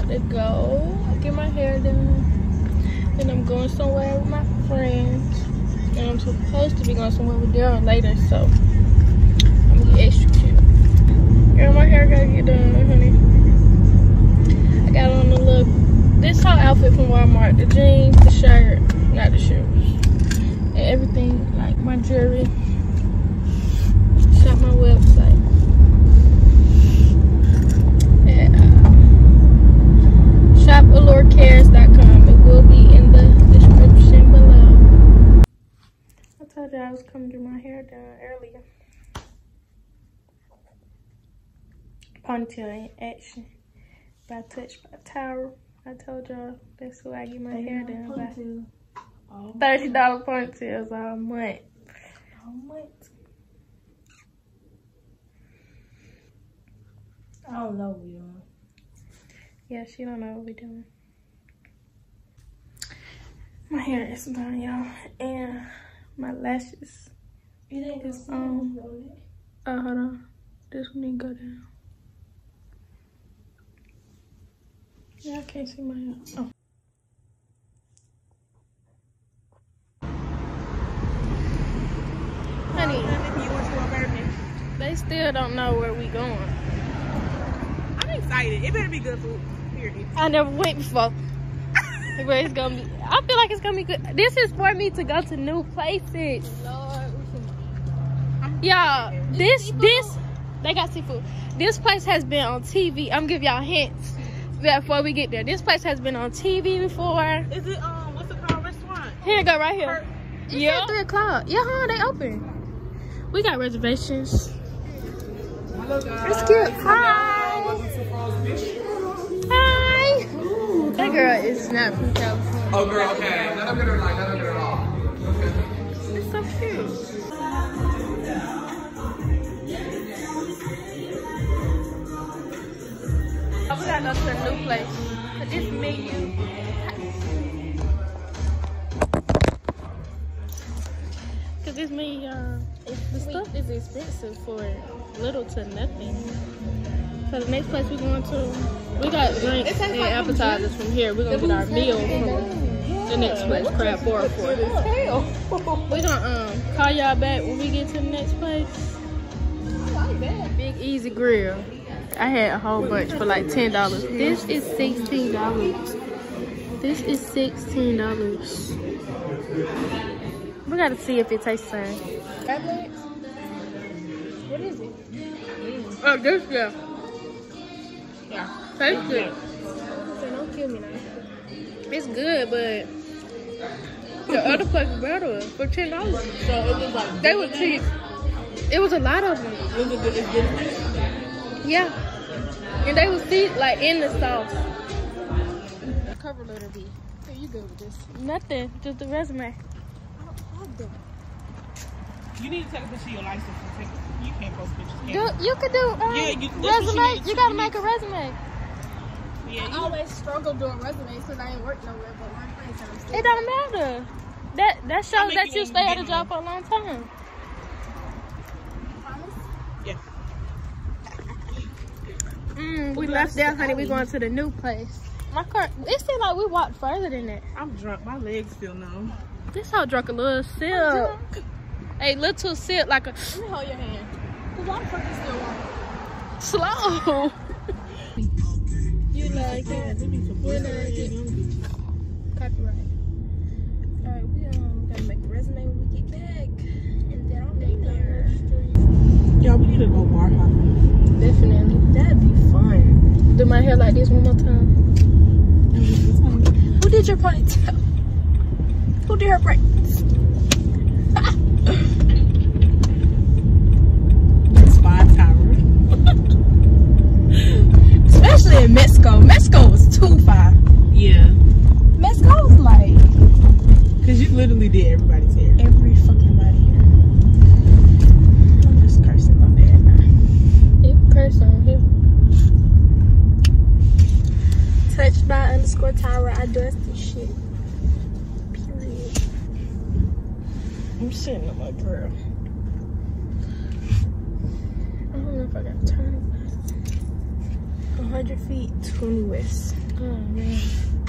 about to go get my hair done. Then I'm going somewhere with my friends. And I'm supposed to be going somewhere with Daryl later, so I'm gonna get extra cute. Girl, my hair gotta get done, honey. I got on the look. This whole outfit from Walmart. The jeans, the shirt, not the shoes. And everything, like my jewelry. Shop my website. ShopAllureCares.com. It will be in the description below. I told you I was coming to my hair done earlier. Ponytail in action. By Touch by Tower. I told y'all that's who I get my hair done by. $30 ponytails all month. I don't know what we're doing. Yeah, she don't know what we're doing. My hair is done, y'all, and my lashes is on. Oh, hold on. This one need to go down. Yeah, I can't see my hair. Oh. Honey, they still don't know where we going. I'm excited. It better be good food. Period. I never went before. But it's gonna be. I feel like it's gonna be good. This is for me to go to new places. Lord, y'all, this they got seafood. This place has been on TV. I'm gonna give y'all hints before we get there. This place has been on TV before. Is it what's it called, restaurant? Here, go right here. Yeah, 3 o'clock. Yeah, huh? They open. We got reservations. Hello guys. It's cute. Hi. Hi. That girl is not from California. Oh girl, okay. Let them get her line. Let them get her off. Okay. It's so cute. Oh, we gotta go to a new place. But this menu. Cause this menu, the stuff is expensive for little to nothing. So the next place we're going to, we got drinks and appetizers from here. We're gonna get our meal from the next place, Crab 404. We're gonna call y'all back when we get to the next place. I like that. Big Easy Grill. I had a whole bunch for like $10. This is $16. This is $16. We gotta see if it tastes the same. What is it? Oh, this, yeah. Yeah. Tastes good. Don't kill me now. It's good, but the other place was better for $10. So it was like, they were cheap. It was a lot of them. Was it good? Yeah. And they was like in the sauce. Cover letter B. So you good with this? Nothing. Just the resume. You need to take a picture of your license and take it. You can't post pictures. You could do resume. You gotta make a resume. Yeah, I always struggle doing resumes because I ain't worked nowhere but one place. And I'm still It don't matter. That shows that you stay at a job for a long time. Yeah. We left there, honey. We going to the new place. My car. It seemed like we walked further than that. I'm drunk. My legs feel numb. This hoe drunk a little sip. A little sip like a. Let me hold your hand. Because why the fuck you still walking? Slow. You like it? We like it. Copyright. Alright, we gotta make a resume when we get back. And then I'll make there. Y'all, we need to go bar hopping. Definitely. That'd be fun. Do my hair like this one more time. Who did your ponytail? Who did her braids? Spy Tower. Especially in Mexico. Mexico was too far. Yeah. Mexico was like. Because you literally did everybody's hair. Every fucking body here. I'm just cursing my bad now. You curse on here. Touched by _Tyra. I dust this shit. Period. I'm sitting on my grill. I don't know if I got to turn. 100 feet, 20 west. Oh, man.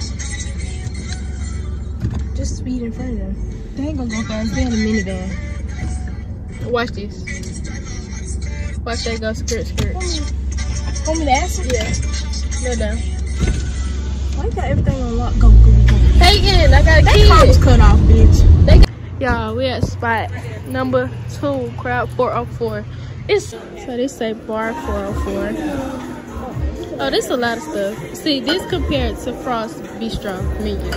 Just speed in front of them. They ain't gonna go fast. They in a minivan. Watch this. Watch that go skirt, skirt. Want me to ask them? Yeah. No down. Why you got everything on lock? Go, go, go. Hey, I got a That kid. car was cut off, bitch. Y'all, we at spot number 2, crowd 404. So they say bar 404. Oh, there's a lot of stuff. See, this compared to Frost Bistro menu.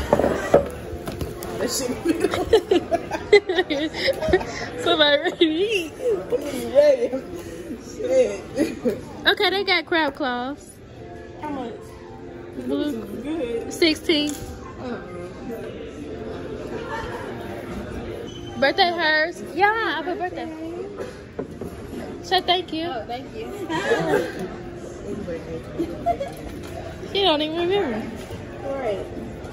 Somebody ready to eat. Okay, they got crab claws. How much? Blue. Good. 16. Birthday hers. Yeah, happy birthday. Say thank you. Oh, thank you. She don't even remember. Right.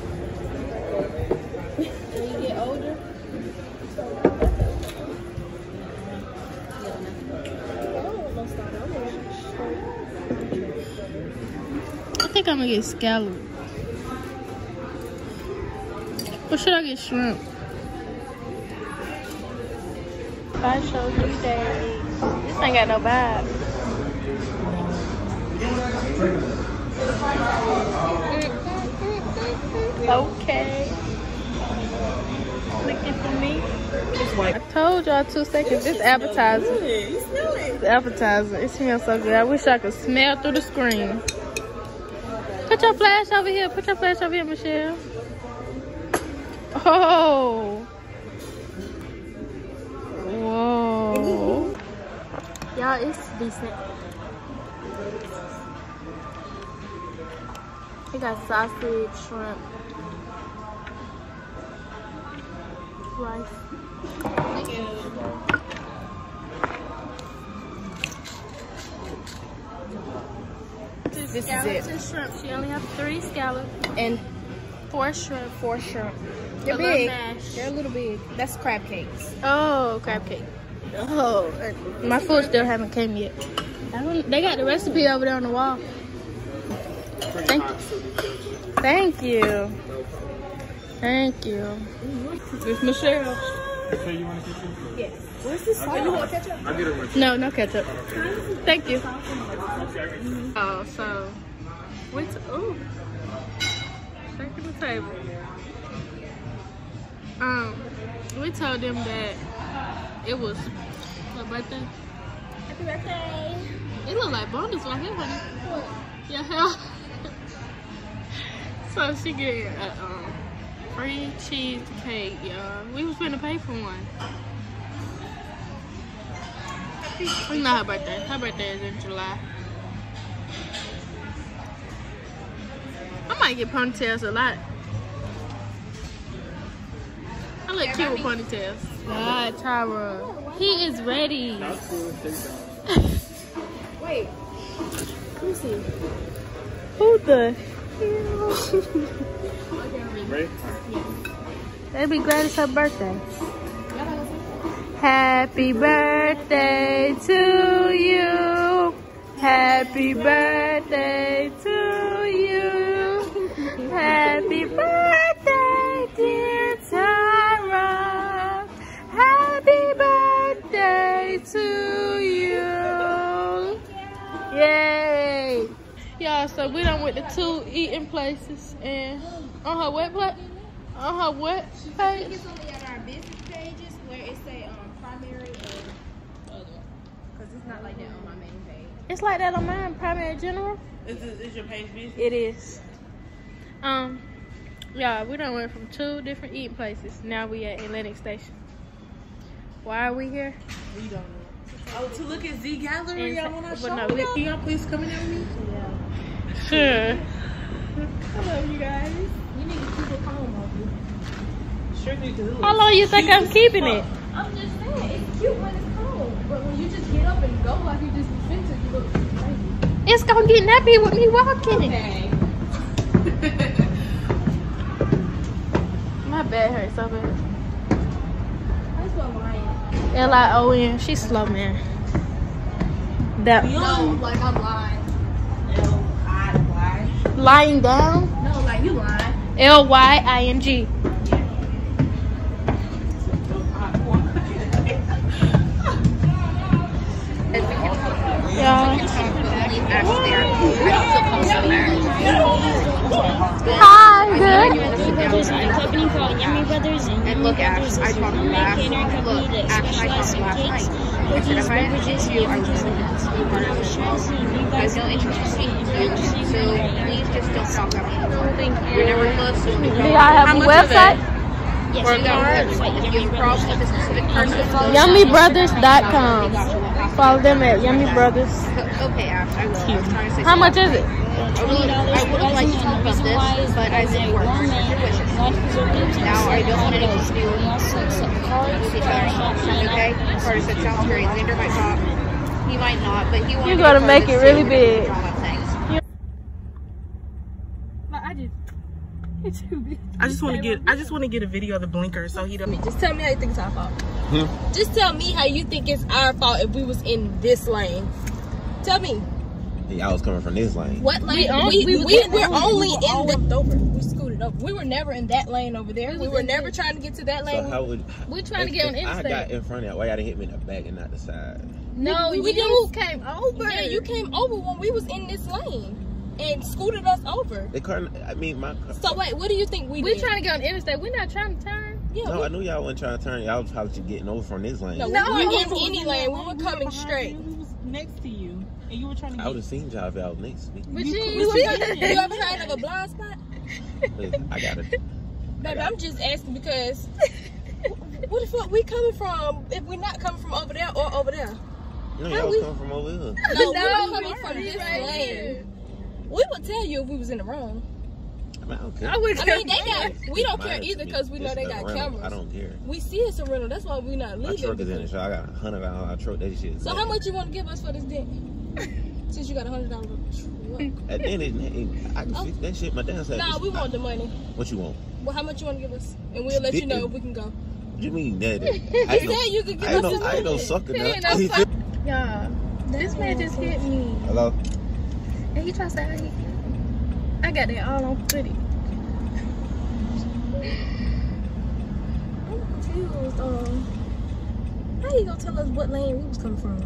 When you get older. I think I'm gonna get scallop. Or should I get shrimp? Five show 3 days. This ain't got no vibe. Okay. Looking for me. I told y'all 2 seconds. This appetizer. You smell it. It's appetizer. It smells so good. I wish I could smell through the screen. Put your flash over here. Put your flash over here, Michelle. Oh. Whoa. Y'all, it's decent. They got sausage, shrimp, rice. This is Scallops it. and shrimp. She only have 3 scallops. And 4 shrimp. 4 shrimp. They're A little big. mash. They're a little big. That's crab cakes. Oh, crab cake. Oh, my food still haven't came yet. They got the recipe over there on the wall. Thank you. Thank you. Thank you. It's Michelle. So you want to get your Yes. Where's this sauce? You want ketchup? I'll get it with No, no ketchup. Thank you. Oh, so ooh, back at the table. We told them that it was her birthday. Happy birthday. It look like bonus right here, honey. Yeah, hell. So she get a free cheesecake, y'all. We was finna pay for one. It's not her birthday. Her birthday is in July. I might get ponytails a lot. I look cute with ponytails. God, Tyra. He is ready. Wait. Let me see. Who the? Ready? They'd be glad it's her birthday. Happy birthday to you. Happy birthday to you. Happy birthday, dear Tyra. Happy birthday to you. Yay. Y'all, so we done with the 2 eating places and on her what page? It's only on our business pages where it say primary and other. Because it's not like that on my main page. It's like that on mine, primary general. Is your page busy? It is. Yeah, we done went from 2 different eating places. Now we at Atlantic Station. Why are we here? We don't know. Oh, to look at Z Gallery. And- I want to but show no, y'all. Can y'all please come in there with me? Sure. I love you guys. You need to keep it calm, Moby. Sure need to. How long you think I'm keeping it? I'm just saying, it's cute when it's cold. But when you just get up and go like you just invented, you look crazy. It's gonna get nappy with me walking. Okay. My back hurts so bad. That's what lying. Lion. She's slow, man. That. No, like I'm lying. L-I-Y. Lying down? No, like you lying. Lying. Yeah. Hi, good. Company called Yummy Brothers, And look, Ash, I talked last. Look, Ash, I talked last night. I said if I had to choose you, I would listen to this. I have no interest in you, so please just don't talk about me anymore. We're never close, so Do y'all have a website? or a card. If you have a problem with a specific person, YummyBrothers.com. Follow them at Yummy Brothers. okay, Ash, I will. I was trying to say How much is it? I would have liked to talk about this, but I didn't work for your wishes. Now I don't want anything to do with each other. Sound okay? Carter said sounds great. Xander might talk. He might not, but he wanted You're gonna make it really big. drama things. I just want to get a video of the blinker so he doesn't. Just tell me how you think it's our fault. Just tell me how you think it's our fault if we was in this lane. Tell me. I was coming from this lane. What lane? We're only in the... We scooted over. We were never in that lane over there. We were never trying to get to that lane. So how would We're trying to get on I interstate. got in front of y'all? Why y'all didn't hit me in the back and not the side? No, we you came over. Yeah, you came over when we was in this lane and scooted us over. The car. I mean, my car. So wait, what do you think we We're did? trying to get on interstate. We're not trying to turn. Yeah, No, I knew y'all wasn't trying to turn. Y'all was probably just getting over from this lane. no, we weren't in any lane. We were coming straight. We was next to you, and you were trying to. I would have seen y'all if y'all was next to me. But You ever heard of a blind spot? Listen, I got it. Baby, I'm just asking because what the fuck we coming from if we're not coming from over there or over there? No, y'all was coming from over here. No, we were coming from this lane. We would tell you if we was in the wrong. I mean, I don't care. I would. I mean, we don't care either because we know they got cameras. I don't care. We see it's a rental. That's why we not My leaving. truck is in the show. I got $100. I truck that shit. So how much you want to give us for this dent? Since you got $100 truck. At the end of the day, I can fix that shit. My dad said. Nah, we want the money. What you want? Well, how much you want to give us? And we'll let you know if we can go. What you mean that? He said you could give us some I ain't no money. sucker. He ain't now. no sucker. Y'all, this man just hit me. Hello. And he tried to say, I got that all on footage. I'm confused. How you gonna tell us what lane we was coming from?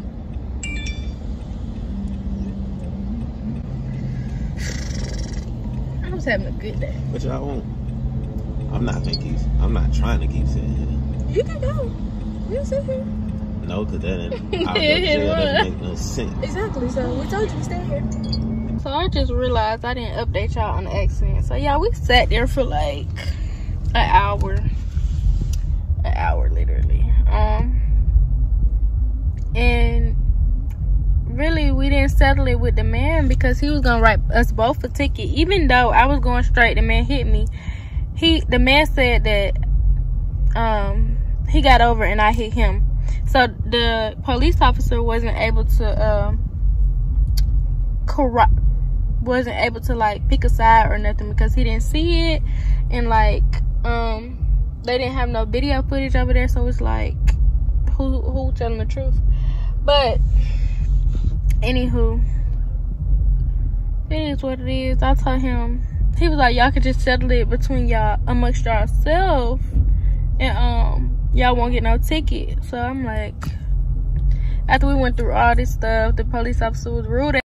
I was having a good day. What y'all want? I'm not trying to keep sitting here. You can go. We'll sit here. No, because that doesn't make no sense. Exactly. So we told you to stay here. So I just realized I didn't update y'all on the accident. So yeah, we sat there for like an hour literally. And really we didn't settle it with the man because he was gonna write us both a ticket. Even though I was going straight, the man hit me. The man said that he got over and I hit him. So the police officer wasn't able to like pick a side or nothing because he didn't see it, and like they didn't have no video footage over there, so it's like who telling the truth. But anywho, it is what it is. I told him, he was like, y'all could just settle it between y'all amongst yourselves, and y'all won't get no ticket. So I'm like, after we went through all this stuff, the police officer was rude